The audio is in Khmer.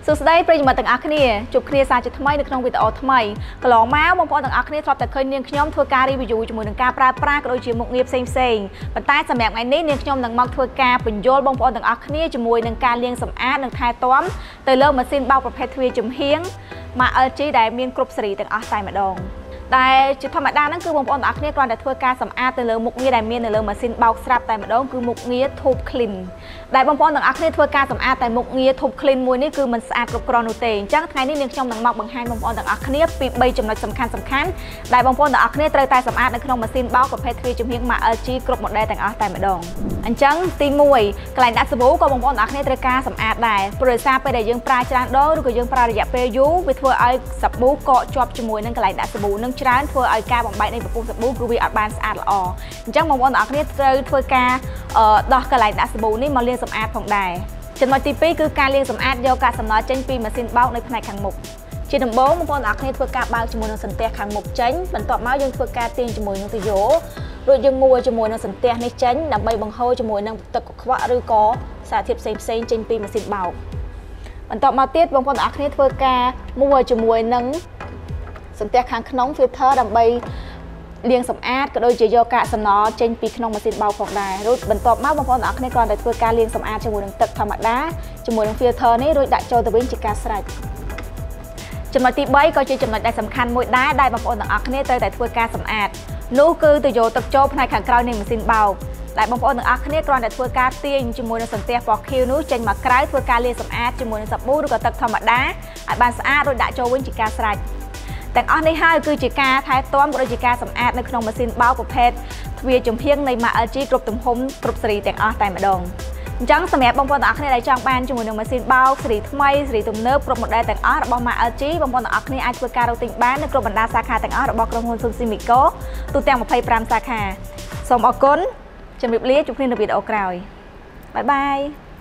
សួស្តីប្រិយមិត្តទាំងអស់គ្នាជួបគ្នាសាជាថ្មីនៅក្នុងវីដេអូថ្មីកន្លងមកបងប្អូនទាំងអស់គ្នាធ្លាប់តែឃើញនាងខ្ញុំធ្វើការ review ជាមួយនឹងការប្រើប្រាស់ក៏ដូចជាមុខងារផ្សេងប៉ុន្តែសម្រាប់ថ្ងៃនេះនាងខ្ញុំនឹងមកធ្វើការបញ្យល់បងប្អូនទាំងអស់គ្នាជាមួយនឹងការលាងសម្អាតនិងថែទាំទៅលើម៉ាស៊ីនបោកប្រភេទទ្វារចំហៀង មក LG ដែលមានគ្រប់ស៊េរីទាំងអស់តែម្ដងតែជាធម្មតាហ្នឹងគឺបងប្អូនទាំងអស់គ្នាគ្រាន់តែធ្វើការសម្អាតទៅលើមុខងារដែលមាននៅលើម៉ាស៊ីនបោកស្រាប់តែម្ដងគឺមុខងារ Top Clean ដែលបងប្អូនទាំងអស់គ្នាធ្វើការសម្អាតតែមុខងារ Top Clean មួយនេះគឺមិនស្អាតគ្រប់គ្រាន់នោះទេអញ្ចឹងថ្ងៃនេះនាងខ្ញុំនឹងមកបង្ហាញបងប្អូនទាំងអស់គ្នាពី3ចំណុចសំខាន់ដែលបងប្អូនទាំងអស់គ្នាត្រូវតែសម្អាតនៅក្នុងម៉ាស៊ីនបោកប្រភេទទ្វារចំហៀងមក LG គ្រប់ model ទាំងអស់តែម្ដងអញ្ចឹងទី1កន្លែងដាក់សាប៊ូក៏បងប្អូនទាំងអស់គ្នាត្រូវការសម្អាតដែរព្រោះដោយសារពេលដែលយើងប្រើច្រើនដងឬក៏យើងប្រើរយៈពេលយូរវាធ្វើឲ្យសាប៊ូកកជាប់ជាមួយនឹងកន្លែងដាក់សាប៊ូនឹងច្រើនធ្វើឲ្យការបំបែកនៃពពុះសាប៊ូគឺវាអត់បានស្អាតល្អអញ្ចឹងបងប្អូនទាំងអស់គ្នាត្រូវធ្វើការដោះកន្លែងដាក់សាប៊ូនេះមកលាងសម្អាតផងដែរចំណុចទី2គឺការលាងសម្អាតយកកាកសំណល់ចេញពីម៉ាស៊ីនបោកនៅផ្នែកខាងមុខជាដំបូងបងប្អូនទាំងអស់គ្នាធ្វើការបើកជាមួយនឹងសន្ទះខាងមុខចេញបន្ទាប់មកយើងធ្វើការទាញជាមួយនឹងទុយោរួចយើងមួលជាមួយនឹងសន្ទះនេះចេញដើម្បីបង្ហូរជាមួយនឹងទឹកកខ្វក់ឬក៏សារធាតុផ្សេងចេញពីម៉ាស៊ីនបោកបន្ទាប់មកទៀតបងប្អូនទាំងអស់គ្នាធ្វើការមួលជាមួយនឹងសន្ទះខាងក្នុង filter ដើម្បីលាងសម្អាតក៏ដូចជាយកកាកសំណល់ចេញពីក្នុងម៉ាស៊ីនបោកផងដែររួចបន្ទាប់មកបងប្អូនទាំងអស់គ្នាគ្រាន់តែធ្វើការលាងសម្អាតជាមួយនឹងទឹកធម្មតាជាមួយនឹង filter នេះរួចដាក់ចូលទៅវិញជាការស្រេចចំណុចទី3ក៏ជាចំណុចដែលសំខាន់មួយដែរដែលបងប្អូនទាំងអស់គ្នាត្រូវតែធ្វើការសម្អាតនោះគឺទៅយកទឹកចូលផ្នែកខាងក្រោយនៃម៉ាស៊ីនបោកដែលបងប្អូនទាំងអស់គ្នាគ្រាន់តែធ្វើការទាញជាមួយនឹងសន្ទះពណ៌ខៀវនោះចេញមកក្រៅធ្វើការលាងសម្អាតជាមួយនឹងសាប៊ូឬក៏ទឹកធម្មតាឲ្យបានស្អាតរួចដាក់ចូលវិញជាការស្រេចទាំងអស់នេះហើយគឺជាការថែទាំក៏ដូចជាការសម្អាតនៅក្នុងម៉ាស៊ីនបោកប្រភេទទ្វារចំហៀងនៃម៉ាក LG គ្រប់ទំហំគ្រប់ស៊េរីទាំងអស់តែម្ដងអញ្ចឹងសម្រាប់បងប្អូនទាំងអស់គ្នាដែលចង់បានជាមួយនឹងម៉ាស៊ីនបោកស៊េរីថ្មីស៊េរីទំនើបគ្រប់ model ទាំងអស់របស់ម៉ាក LG បងប្អូនទាំងអស់គ្នាអាចធ្វើការរកទិញបាននៅគ្រប់បណ្ដាសាខាទាំងអស់របស់ក្រុមហ៊ុន Sunsimexco ទូទាំង25សាខាសូមអរគុណជម្រាបលាជួបគ្នានៅវីដេអូក្រោយបាយបាយ